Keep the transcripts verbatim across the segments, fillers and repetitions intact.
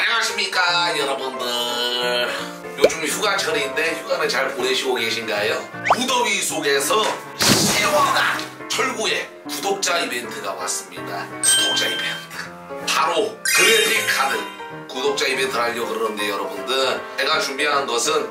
안녕하십니까 여러분들. 요즘 휴가철인데 휴가는 잘 보내시고 계신가요? 무더위 속에서 시원한 철구의 구독자 이벤트가 왔습니다. 구독자 이벤트 바로 그래픽카드 구독자 이벤트를 하려고 그러는데, 여러분들 제가 준비한 것은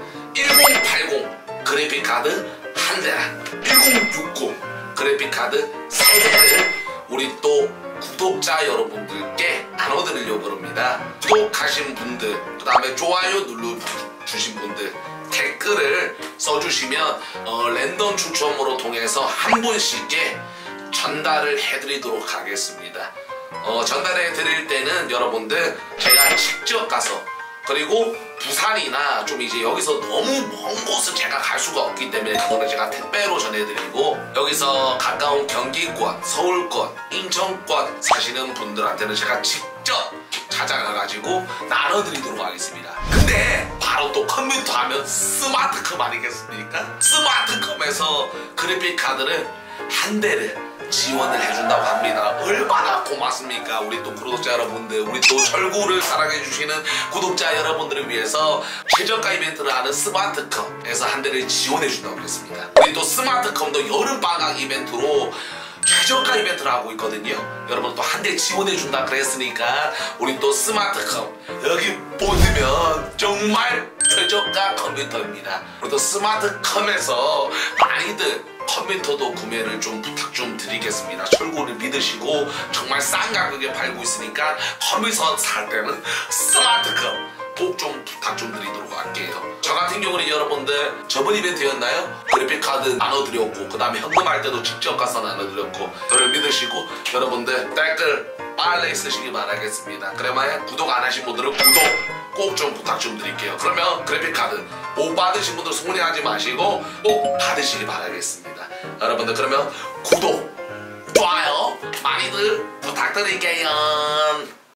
천팔십 그래픽카드 한 대랑 천육십 그래픽카드 세 대를 우리 또 구독자 여러분들께 나눠드리려고 합니다. 구독하신 분들, 그 다음에 좋아요 눌러주신 분들, 댓글을 써주시면 어, 랜덤 추첨으로 통해서 한 분씩께 전달을 해드리도록 하겠습니다. 어, 전달해 드릴 때는 여러분들 제가 직접 가서, 그리고 부산이나 좀 이제 여기서 너무 먼 곳을 제가 갈 수가 없기 때문에 그거는 제가 택배로 전해드리고, 여기서 가까운 경기권, 서울권, 인천권 사시는 분들한테는 제가 직접 찾아가가지고 나눠드리도록 하겠습니다. 근데 바로 또 컴퓨터 하면 스마트컴 아니겠습니까? 스마트컴에서 그래픽카드를 한 대를 지원을 해준다고 합니다. 얼마나 고맙습니까? 우리 또 구독자 여러분들, 우리 또 철구를 사랑해주시는 구독자 여러분들을 위해서 최저가 이벤트를 하는 스마트컴에서 한 대를 지원해준다고 했습니다. 우리 또 스마트컴도 여름방학 이벤트로 최저가 이벤트를 하고 있거든요. 여러분 또 한 대 지원해준다 그랬으니까 우리 또 스마트컴 여기 보시면 정말 최저가 컴퓨터입니다. 우리 또 스마트컴에서 많이들 컴퓨터도 구매를 좀 부탁 좀 드리겠습니다. 철구를 믿으시고 정말 싼 가격에 팔고 있으니까 컴퓨터 살 때는 스마트컴 꼭 좀 부탁 좀 드리도록 할게요. 저 같은 경우는 여러분들 저번 이벤트였나요? 그래픽카드 나눠드렸고, 그 다음에 현금할 때도 직접 가서 나눠드렸고, 저를 믿으시고 여러분들 댓글 빨리 쓰시기 바라겠습니다. 그래야 구독 안 하신 분들은 구독 꼭 좀 부탁 좀 드릴게요. 그러면 그래픽카드 못 받으신 분들 서운해하지 마시고 꼭 받으시기 바라겠습니다. 여러분들 그러면 구독, 좋아요 많이들 부탁드릴게요.